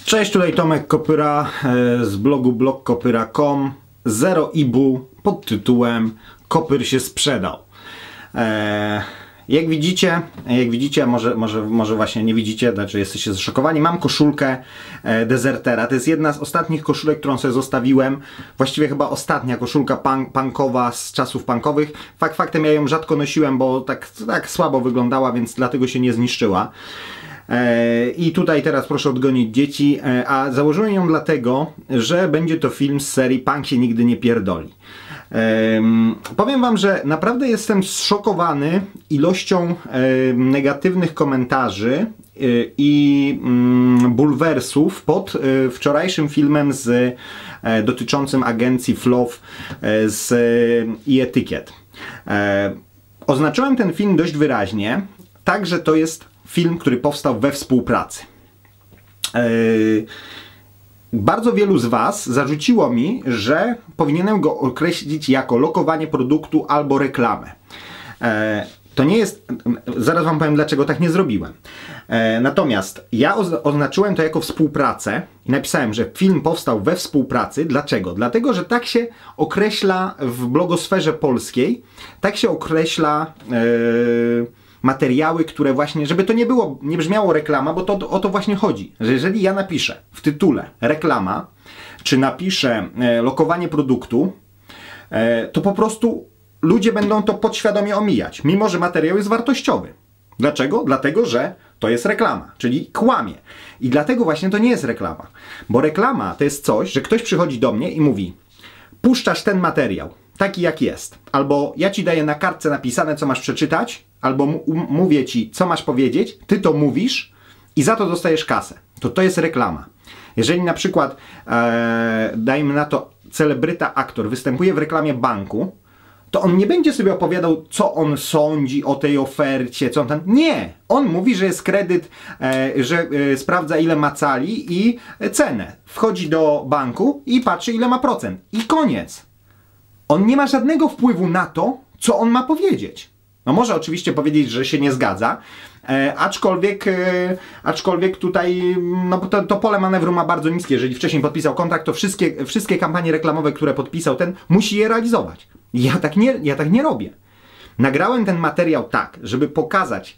Cześć, tutaj Tomek Kopyra z blogu blogkopyra.com. Zero ibu pod tytułem Kopyr się sprzedał. Jak widzicie, może właśnie nie widzicie, znaczy jesteście zszokowani, mam koszulkę dezertera. To jest jedna z ostatnich koszulek, którą sobie zostawiłem. Właściwie chyba ostatnia koszulka punkowa z czasów punkowych. Faktem ja ją rzadko nosiłem, bo tak słabo wyglądała, więc dlatego się nie zniszczyła. I tutaj teraz proszę odgonić dzieci, a założyłem ją dlatego, że będzie to film z serii Punk się nigdy nie pierdoli. Powiem wam, że naprawdę jestem zszokowany ilością negatywnych komentarzy i bulwersów pod wczorajszym filmem dotyczącym agencji Flow z e-Ticket. Oznaczyłem ten film dość wyraźnie, tak, że to jest film, który powstał we współpracy. Bardzo wielu z was zarzuciło mi, że powinienem go określić jako lokowanie produktu albo reklamę. To nie jest... Zaraz wam powiem, dlaczego tak nie zrobiłem. Natomiast ja oznaczyłem to jako współpracę i napisałem, że film powstał we współpracy. Dlaczego? Dlatego, że tak się określa w blogosferze polskiej, tak się określa materiały, które właśnie, żeby to nie brzmiało reklama, bo o to właśnie chodzi, że jeżeli ja napiszę w tytule reklama, czy napiszę lokowanie produktu, to po prostu ludzie będą to podświadomie omijać, mimo że materiał jest wartościowy. Dlaczego? Dlatego, że to jest reklama, czyli kłamie. I dlatego właśnie to nie jest reklama, bo reklama to jest coś, że ktoś przychodzi do mnie i mówi: puszczasz ten materiał, taki jak jest, albo ja ci daję na kartce napisane, co masz przeczytać, albo mówię ci, co masz powiedzieć, ty to mówisz i za to dostajesz kasę. To jest reklama. Jeżeli na przykład, dajmy na to, celebryta, aktor występuje w reklamie banku, to on nie będzie sobie opowiadał, co on sądzi o tej ofercie, co on tam... Nie! On mówi, że jest kredyt, że sprawdza, ile ma cali i cenę. Wchodzi do banku i patrzy, ile ma procent. I koniec. On nie ma żadnego wpływu na to, co on ma powiedzieć. No może oczywiście powiedzieć, że się nie zgadza, aczkolwiek tutaj no, to pole manewru ma bardzo niskie. Jeżeli wcześniej podpisał kontrakt, to wszystkie kampanie reklamowe, które podpisał ten, musi je realizować. Ja tak nie robię. Nagrałem ten materiał tak, żeby pokazać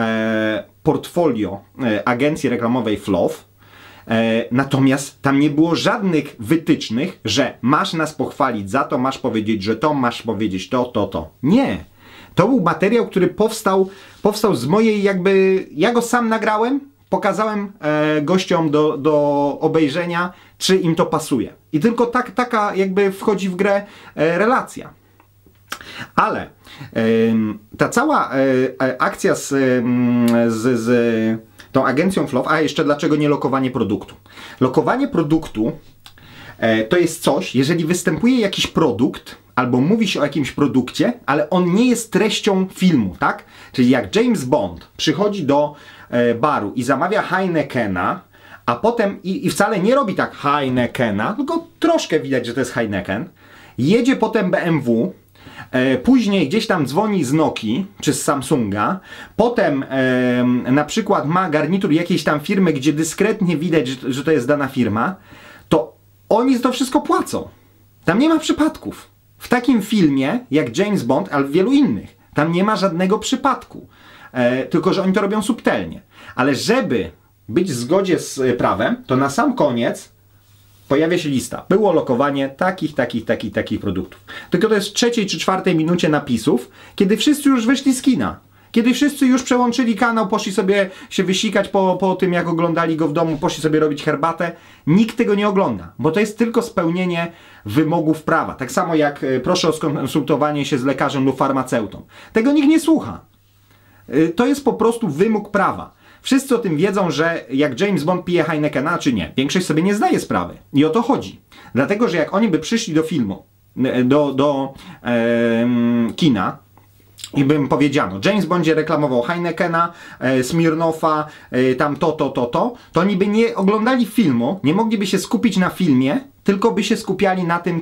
portfolio agencji reklamowej Flow, natomiast tam nie było żadnych wytycznych, że masz nas pochwalić za to, masz powiedzieć, że to, masz powiedzieć to. Nie. To był materiał, który powstał z mojej jakby... Ja go sam nagrałem, pokazałem gościom do obejrzenia, czy im to pasuje. I tylko taka jakby wchodzi w grę relacja. Ale ta cała akcja z tą agencją Flow, a jeszcze dlaczego nie lokowanie produktu? Lokowanie produktu to jest coś, jeżeli występuje jakiś produkt, albo mówi się o jakimś produkcie, ale on nie jest treścią filmu, tak? Czyli jak James Bond przychodzi do baru i zamawia Heinekena, a potem, i wcale nie robi tak Heinekena, tylko troszkę widać, że to jest Heineken, jedzie potem BMW, później gdzieś tam dzwoni z Nokii czy z Samsunga, potem na przykład ma garnitur jakiejś tam firmy, gdzie dyskretnie widać, że to jest dana firma, to oni za to wszystko płacą. Tam nie ma przypadków. W takim filmie jak James Bond, ale w wielu innych, tam nie ma żadnego przypadku. Tylko że oni to robią subtelnie. Ale żeby być w zgodzie z prawem, to na sam koniec pojawia się lista. Było lokowanie takich produktów. Tylko to jest w 3. czy 4. minucie napisów, kiedy wszyscy już wyszli z kina. Kiedy wszyscy już przełączyli kanał, poszli sobie się wysikać po tym, jak oglądali go w domu, poszli sobie robić herbatę. Nikt tego nie ogląda, bo to jest tylko spełnienie wymogów prawa. Tak samo jak proszę o skonsultowanie się z lekarzem lub farmaceutą. Tego nikt nie słucha. To jest po prostu wymóg prawa. Wszyscy o tym wiedzą, że jak James Bond pije Heinekena, czy nie. Większość sobie nie zdaje sprawy. I o to chodzi. Dlatego, że jak oni by przyszli do filmu, do kina, i bym powiedziano, James Bondzie reklamował Heinekena, Smirnoffa, tam to oni by nie oglądali filmu, nie mogliby się skupić na filmie, tylko by się skupiali na tym,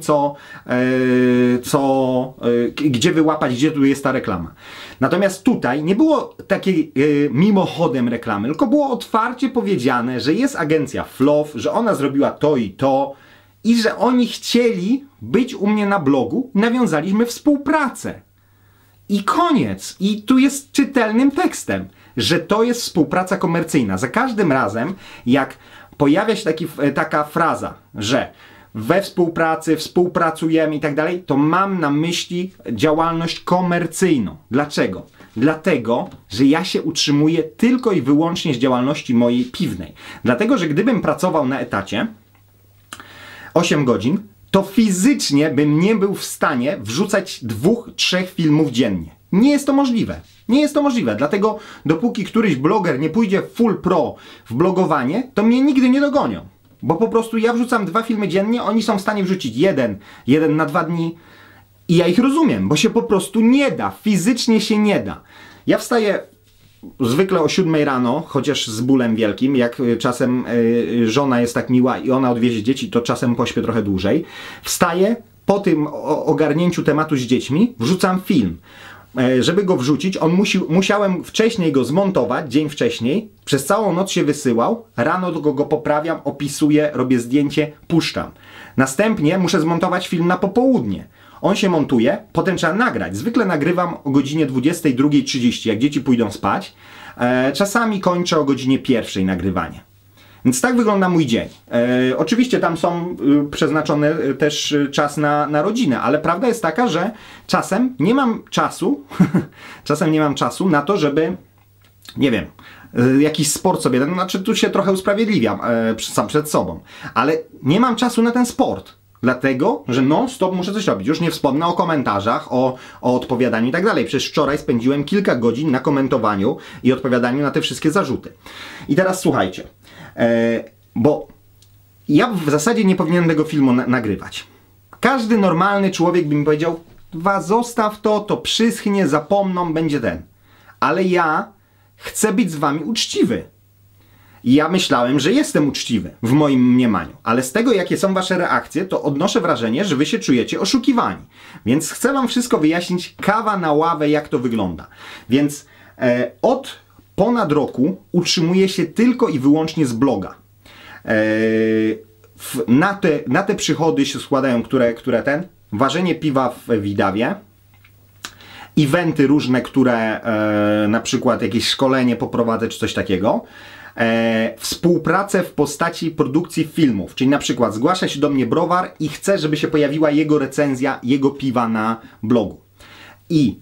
gdzie wyłapać, gdzie tu jest ta reklama. Natomiast tutaj nie było takiej mimochodem reklamy, tylko było otwarcie powiedziane, że jest agencja Fluff, że ona zrobiła to i że oni chcieli być u mnie na blogu, nawiązaliśmy współpracę. I koniec. I tu jest czytelnym tekstem, że to jest współpraca komercyjna. Za każdym razem, jak pojawia się taka fraza, że we współpracy, współpracujemy i tak dalej, to mam na myśli działalność komercyjną. Dlaczego? Dlatego, że ja się utrzymuję tylko i wyłącznie z działalności mojej piwnej. Dlatego, że gdybym pracował na etacie 8 godzin, to fizycznie bym nie był w stanie wrzucać 2-3 filmów dziennie. Nie jest to możliwe. Nie jest to możliwe. Dlatego dopóki któryś bloger nie pójdzie full pro w blogowanie, to mnie nigdy nie dogonią. Bo po prostu ja wrzucam 2 filmy dziennie, oni są w stanie wrzucić jeden na 2 dni i ja ich rozumiem, bo się po prostu nie da. Fizycznie się nie da. Ja wstaję zwykle o 7 rano, chociaż z bólem wielkim, jak czasem żona jest tak miła i ona odwiezie dzieci, to czasem pośpię trochę dłużej. Wstaję, po tym ogarnięciu tematu z dziećmi, wrzucam film. Żeby go wrzucić, musiałem wcześniej go zmontować, dzień wcześniej, przez całą noc się wysyłał, rano go poprawiam, opisuję, robię zdjęcie, puszczam. Następnie muszę zmontować film na popołudnie. On się montuje, potem trzeba nagrać. Zwykle nagrywam o godzinie 22:30, jak dzieci pójdą spać. Czasami kończę o godzinie 1:00 nagrywanie. Więc tak wygląda mój dzień. Oczywiście tam są przeznaczone też czas na rodzinę, ale prawda jest taka, że czasem nie mam czasu na to, żeby, nie wiem, jakiś sport sobie, znaczy tu się trochę usprawiedliwiam sam przed sobą, ale nie mam czasu na ten sport. Dlatego, że non-stop muszę coś robić. Już nie wspomnę o komentarzach, o odpowiadaniu i tak dalej. Przecież wczoraj spędziłem kilka godzin na komentowaniu i odpowiadaniu na te wszystkie zarzuty. I teraz słuchajcie, bo ja w zasadzie nie powinienem tego filmu nagrywać. Każdy normalny człowiek by mi powiedział, zostaw to przyschnie, zapomną, będzie ten. Ale ja chcę być z wami uczciwy. I ja myślałem, że jestem uczciwy w moim mniemaniu, ale z tego, jakie są wasze reakcje, to odnoszę wrażenie, że wy się czujecie oszukiwani. Więc chcę wam wszystko wyjaśnić, kawa na ławę, jak to wygląda. Więc od ponad roku utrzymuję się tylko i wyłącznie z bloga. Na te przychody się składają, ważenie piwa w Widawie, eventy różne, które na przykład jakieś szkolenie poprowadzę, czy coś takiego, współpracę w postaci produkcji filmów, czyli na przykład zgłasza się do mnie browar i chce, żeby się pojawiła jego recenzja, jego piwa na blogu. I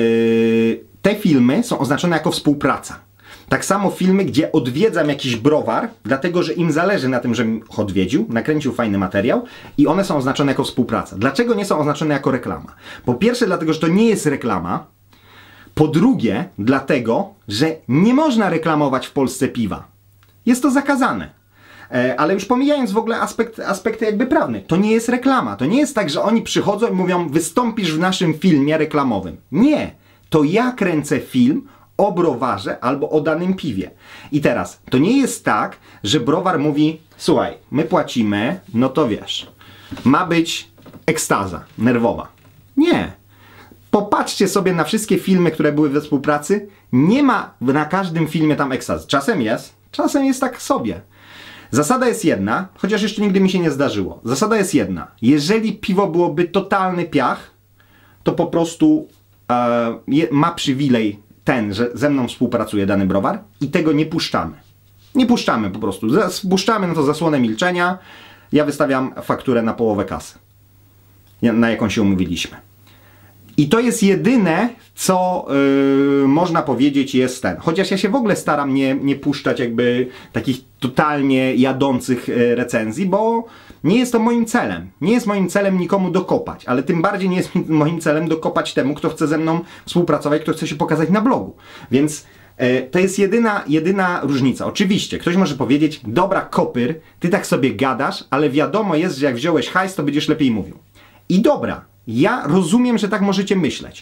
te filmy są oznaczone jako współpraca. Tak samo filmy, gdzie odwiedzam jakiś browar, dlatego że im zależy na tym, żebym odwiedził, nakręcił fajny materiał i one są oznaczone jako współpraca. Dlaczego nie są oznaczone jako reklama? Po pierwsze dlatego, że to nie jest reklama. Po drugie dlatego, że nie można reklamować w Polsce piwa. Jest to zakazane. Ale już pomijając w ogóle aspekty jakby prawne, to nie jest reklama. To nie jest tak, że oni przychodzą i mówią, wystąpisz w naszym filmie reklamowym. Nie. To ja kręcę film o browarze albo o danym piwie. I teraz, to nie jest tak, że browar mówi, słuchaj, my płacimy, no to wiesz, ma być ekstaza nerwowa. Nie. Popatrzcie sobie na wszystkie filmy, które były we współpracy. Nie ma na każdym filmie tam ekstazy. Czasem jest tak sobie. Zasada jest jedna, chociaż jeszcze nigdy mi się nie zdarzyło. Zasada jest jedna. Jeżeli piwo byłoby totalny piach, to po prostu ma przywilej ten, że ze mną współpracuje dany browar i tego nie puszczamy. Nie puszczamy po prostu. Puszczamy na to zasłonę milczenia. Ja wystawiam fakturę na połowę kasy, na jaką się umówiliśmy. I to jest jedyne, co można powiedzieć jest ten. Chociaż ja się w ogóle staram nie puszczać jakby takich totalnie jadących recenzji, bo nie jest to moim celem. Nie jest moim celem nikomu dokopać, ale tym bardziej nie jest moim celem dokopać temu, kto chce ze mną współpracować, kto chce się pokazać na blogu. Więc to jest jedyna różnica. Oczywiście, ktoś może powiedzieć, dobra kopyr, ty tak sobie gadasz, ale wiadomo jest, że jak wziąłeś hajs, to będziesz lepiej mówił. I dobra. Ja rozumiem, że tak możecie myśleć.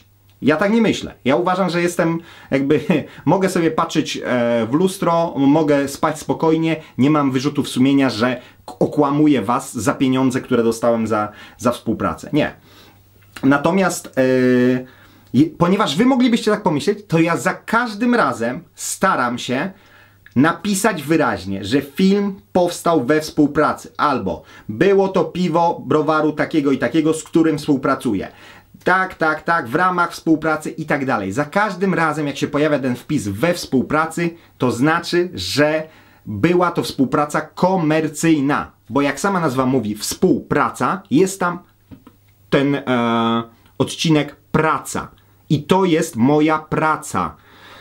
Ja tak nie myślę. Ja uważam, że jestem jakby, mogę sobie patrzeć w lustro, mogę spać spokojnie, nie mam wyrzutów sumienia, że okłamuję was za pieniądze, które dostałem za współpracę. Nie. Natomiast ponieważ wy moglibyście tak pomyśleć, to ja za każdym razem staram się napisać wyraźnie, że film powstał we współpracy, albo było to piwo browaru takiego i takiego, z którym współpracuję. Tak, w ramach współpracy i tak dalej. Za każdym razem, jak się pojawia ten wpis we współpracy, to znaczy, że była to współpraca komercyjna. Bo jak sama nazwa mówi, współpraca, jest tam ten odcinek praca. I to jest moja praca.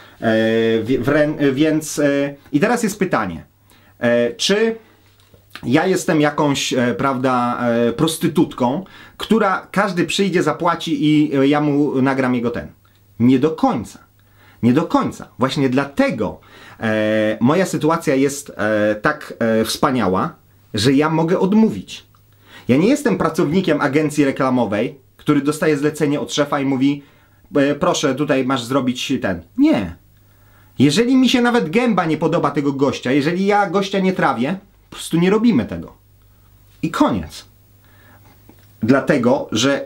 Więc i teraz jest pytanie, czy ja jestem jakąś, prawda, prostytutką, która każdy przyjdzie, zapłaci i ja mu nagram jego ten. Nie do końca. Nie do końca. Właśnie dlatego moja sytuacja jest tak wspaniała, że ja mogę odmówić. Ja nie jestem pracownikiem agencji reklamowej, który dostaje zlecenie od szefa i mówi: proszę, tutaj masz zrobić ten. Nie. Jeżeli mi się nawet gęba nie podoba tego gościa, jeżeli ja gościa nie trawię, po prostu nie robimy tego. I koniec. Dlatego, że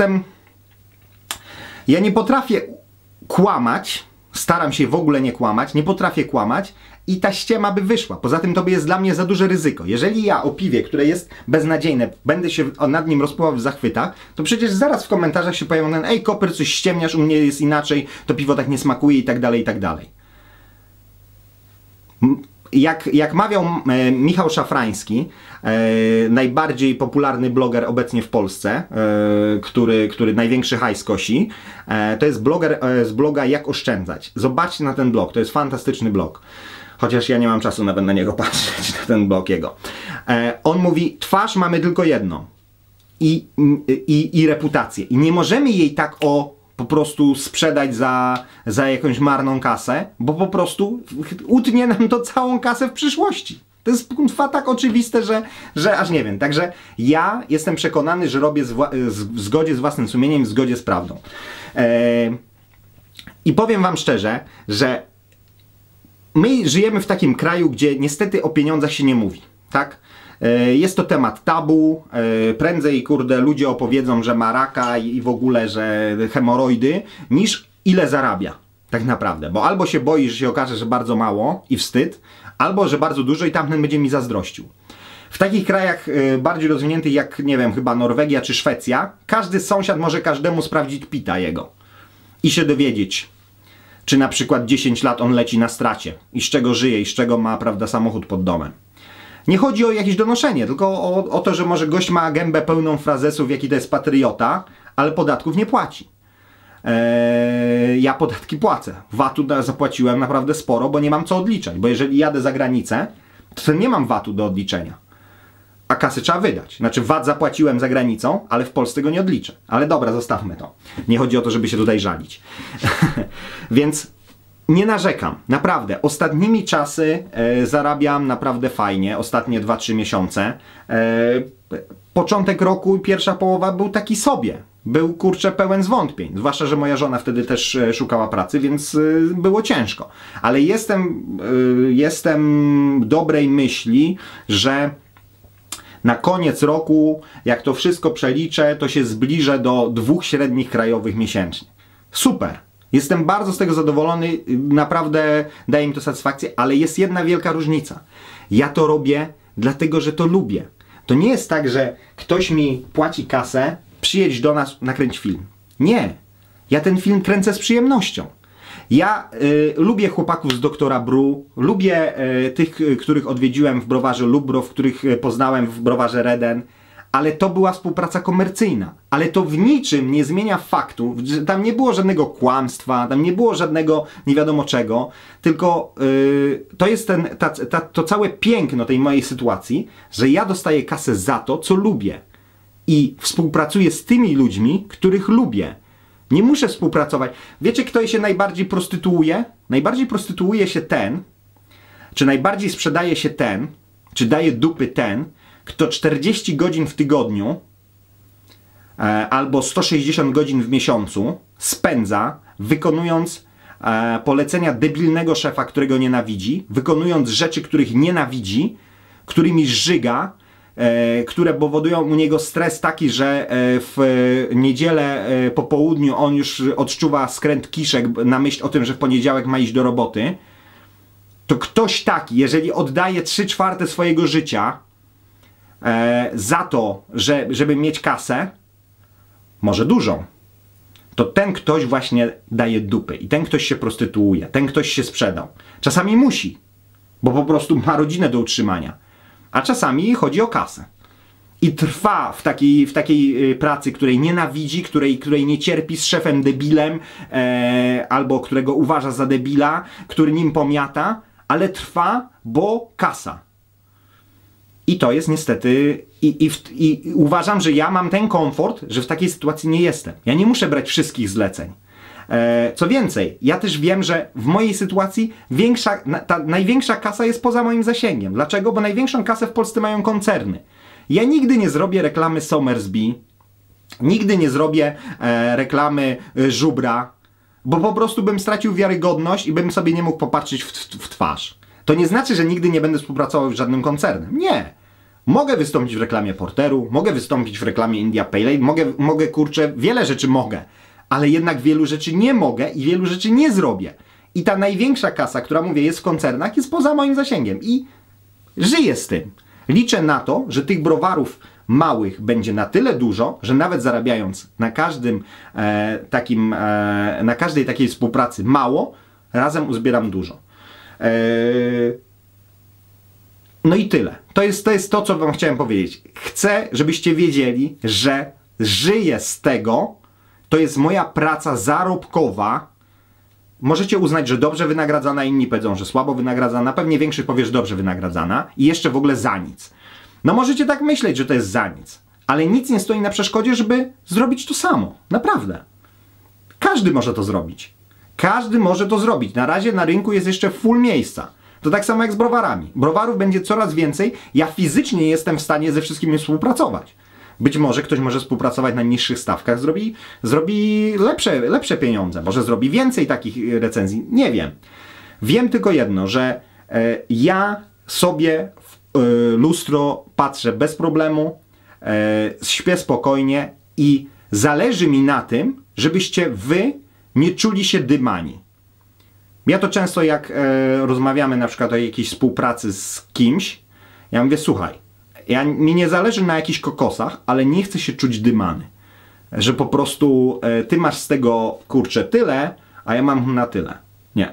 ja nie potrafię kłamać, staram się w ogóle nie kłamać, nie potrafię kłamać i ta ściema by wyszła. Poza tym to by jest dla mnie za duże ryzyko. Jeżeli ja o piwie, które jest beznadziejne, będę się nad nim rozpływał w zachwytach, to przecież zaraz w komentarzach się pojawią ten: ej, Koper, coś ściemniasz, u mnie jest inaczej, to piwo tak nie smakuje i tak dalej, i tak dalej. Jak mawiał Michał Szafrański, najbardziej popularny bloger obecnie w Polsce, który największy hajs kosi, to jest bloger z bloga Jak Oszczędzać. Zobaczcie na ten blog, to jest fantastyczny blog. Chociaż ja nie mam czasu nawet na niego patrzeć, na ten blog jego. On mówi: twarz mamy tylko jedną i reputację. I nie możemy jej tak po prostu sprzedać za jakąś marną kasę, bo po prostu utnie nam to całą kasę w przyszłości. To jest tak oczywiste, że aż nie wiem. Także ja jestem przekonany, że robię w zgodzie z własnym sumieniem, w zgodzie z prawdą. I powiem wam szczerze, że my żyjemy w takim kraju, gdzie niestety o pieniądzach się nie mówi, tak? Jest to temat tabu, prędzej, kurde, ludzie opowiedzą, że ma raka i w ogóle, że hemoroidy, niż ile zarabia, tak naprawdę. Bo albo się boi, że się okaże, że bardzo mało i wstyd, albo, że bardzo dużo i tamten będzie mi zazdrościł. W takich krajach bardziej rozwiniętych jak, nie wiem, chyba Norwegia czy Szwecja, każdy sąsiad może każdemu sprawdzić PIT-a jego i się dowiedzieć, czy na przykład 10 lat on leci na stracie i z czego żyje i z czego ma, prawda, samochód pod domem. Nie chodzi o jakieś donoszenie, tylko o to, że może gość ma gębę pełną frazesów, jaki to jest patriota, ale podatków nie płaci. Ja podatki płacę. VAT-u zapłaciłem naprawdę sporo, bo nie mam co odliczać. Bo jeżeli jadę za granicę, to nie mam VAT-u do odliczenia. A kasy trzeba wydać. Znaczy VAT zapłaciłem za granicą, ale w Polsce go nie odliczę. Ale dobra, zostawmy to. Nie chodzi o to, żeby się tutaj żalić. Więc nie narzekam, naprawdę. Ostatnimi czasy zarabiam naprawdę fajnie, ostatnie 2-3 miesiące. Początek roku i pierwsza połowa był taki sobie. Był, kurczę, pełen zwątpień. Zwłaszcza, że moja żona wtedy też szukała pracy, więc było ciężko. Ale jestem dobrej myśli, że na koniec roku, jak to wszystko przeliczę, to się zbliżę do 2 średnich krajowych miesięcznie. Super! Jestem bardzo z tego zadowolony, naprawdę daje mi to satysfakcję, ale jest jedna wielka różnica. Ja to robię dlatego, że to lubię. To nie jest tak, że ktoś mi płaci kasę, przyjedź do nas, nakręć film. Nie. Ja ten film kręcę z przyjemnością. Ja lubię chłopaków z Doktora Bru, lubię tych, których odwiedziłem w browarze Lubrow, których poznałem w browarze Reden, ale to była współpraca komercyjna. Ale to w niczym nie zmienia faktu, że tam nie było żadnego kłamstwa, tam nie było żadnego nie wiadomo czego, tylko to jest to całe piękno tej mojej sytuacji, że ja dostaję kasę za to, co lubię. I współpracuję z tymi ludźmi, których lubię. Nie muszę współpracować. Wiecie, kto się najbardziej prostytuuje? Najbardziej prostytuuje się ten, czy najbardziej sprzedaje się ten, czy daje dupy ten, kto 40 godzin w tygodniu albo 160 godzin w miesiącu spędza, wykonując polecenia debilnego szefa, którego nienawidzi, wykonując rzeczy, których nienawidzi, którymi żyga, które powodują u niego stres taki, że w niedzielę po południu on już odczuwa skręt kiszek na myśl o tym, że w poniedziałek ma iść do roboty, to ktoś taki, jeżeli oddaje 3/4 swojego życia za to, żeby mieć kasę, może dużą, to ten ktoś właśnie daje dupy i ten ktoś się prostytuuje, ten ktoś się sprzedał. Czasami musi, bo po prostu ma rodzinę do utrzymania, a czasami chodzi o kasę. I trwa w takiej pracy, której nienawidzi, której nie cierpi, z szefem debilem, albo którego uważa za debila, który nim pomiata, ale trwa, bo kasa. I to jest niestety... I uważam, że ja mam ten komfort, że w takiej sytuacji nie jestem. Ja nie muszę brać wszystkich zleceń. Co więcej, ja też wiem, że w mojej sytuacji ta największa kasa jest poza moim zasięgiem. Dlaczego? Bo największą kasę w Polsce mają koncerny. Ja nigdy nie zrobię reklamy Somersby, nigdy nie zrobię reklamy Żubra, bo po prostu bym stracił wiarygodność i bym sobie nie mógł popatrzeć w twarz. To nie znaczy, że nigdy nie będę współpracował z żadnym koncernem. Nie. Mogę wystąpić w reklamie Porteru, mogę wystąpić w reklamie India Pale Ale, mogę kurczę, wiele rzeczy mogę, ale jednak wielu rzeczy nie mogę i wielu rzeczy nie zrobię. I ta największa kasa, która, mówię, jest w koncernach, jest poza moim zasięgiem i żyję z tym. Liczę na to, że tych browarów małych będzie na tyle dużo, że nawet zarabiając na na każdej takiej współpracy mało, razem uzbieram dużo. No i tyle. To jest to, co wam chciałem powiedzieć. Chcę, żebyście wiedzieli, że żyję z tego. To jest moja praca zarobkowa. Możecie uznać, że dobrze wynagradzana, inni powiedzą, że słabo wynagradzana. Pewnie większość powie, że dobrze wynagradzana i jeszcze w ogóle za nic. No możecie tak myśleć, że to jest za nic. Ale nic nie stoi na przeszkodzie, żeby zrobić to samo. Naprawdę. Każdy może to zrobić. Każdy może to zrobić. Na razie na rynku jest jeszcze full miejsca. To tak samo jak z browarami. Browarów będzie coraz więcej. Ja fizycznie nie jestem w stanie ze wszystkimi współpracować. Być może ktoś może współpracować na niższych stawkach, zrobi lepsze pieniądze. Może zrobi więcej takich recenzji. Nie wiem. Wiem tylko jedno, że ja sobie w lustro patrzę bez problemu, śpię spokojnie i zależy mi na tym, żebyście wy nie czuli się dymani. Ja to często jak rozmawiamy na przykład o jakiejś współpracy z kimś, ja mówię, słuchaj, mi nie zależy na jakichś kokosach, ale nie chcę się czuć dymany. Że po prostu ty masz z tego, kurczę, tyle, a ja mam na tyle. Nie.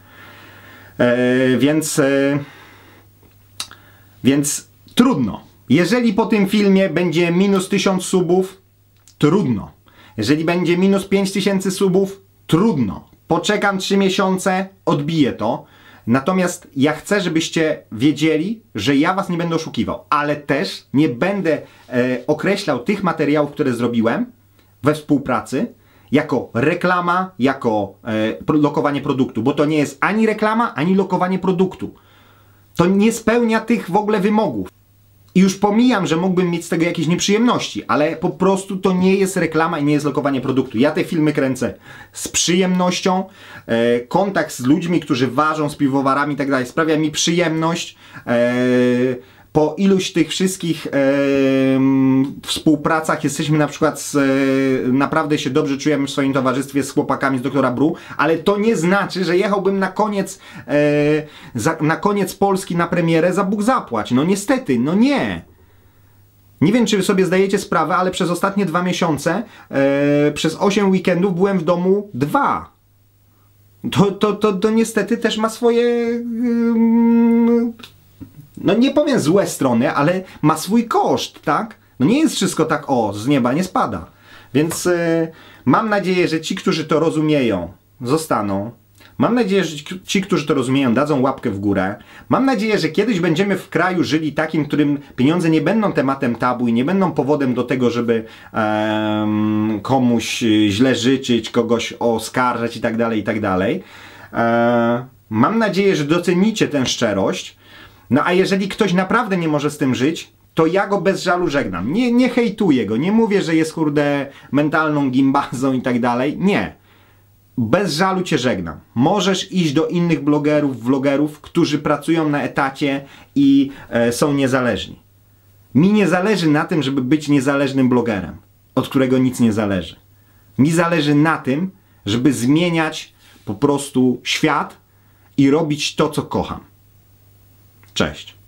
Więc trudno. Jeżeli po tym filmie będzie minus 1000 subów, trudno. Jeżeli będzie minus 5000 subów, trudno. Poczekam 3 miesiące, odbiję to. Natomiast ja chcę, żebyście wiedzieli, że ja was nie będę oszukiwał, ale też nie będę określał tych materiałów, które zrobiłem we współpracy, jako reklama, jako lokowanie produktu, bo to nie jest ani reklama, ani lokowanie produktu. To nie spełnia tych w ogóle wymogów. I już pomijam, że mógłbym mieć z tego jakieś nieprzyjemności, ale po prostu to nie jest reklama i nie jest lokowanie produktu. Ja te filmy kręcę z przyjemnością. Kontakt z ludźmi, którzy ważą, z piwowarami i tak dalej, sprawia mi przyjemność. Po iluś tych wszystkich współpracach jesteśmy na przykład naprawdę się dobrze czujemy w swoim towarzystwie z chłopakami z Doktora Bru, ale to nie znaczy, że jechałbym na koniec Polski na premierę za Bóg zapłać. No niestety, no nie. Nie wiem, czy wy sobie zdajecie sprawę, ale przez ostatnie 2 miesiące, przez 8 weekendów byłem w domu 2. To niestety też ma swoje... no nie powiem złe strony, ale ma swój koszt, tak? No nie jest wszystko tak, z nieba nie spada. Więc mam nadzieję, że ci, którzy to rozumieją, zostaną. Mam nadzieję, że ci, którzy to rozumieją, dadzą łapkę w górę. Mam nadzieję, że kiedyś będziemy w kraju żyli takim, w którym pieniądze nie będą tematem tabu i nie będą powodem do tego, żeby komuś źle życzyć, kogoś oskarżać i tak dalej, i tak dalej. Mam nadzieję, że docenicie tę szczerość. No a jeżeli ktoś naprawdę nie może z tym żyć, to ja go bez żalu żegnam. Nie hejtuję go, nie mówię, że jest kurde mentalną gimbazą i tak dalej. Nie. bez żalu cię żegnam. Możesz iść do innych blogerów, vlogerów, którzy pracują na etacie i są niezależni. Mi nie zależy na tym, żeby być niezależnym blogerem, od którego nic nie zależy. Mi zależy na tym, żeby zmieniać po prostu świat i robić to, co kocham. Cześć.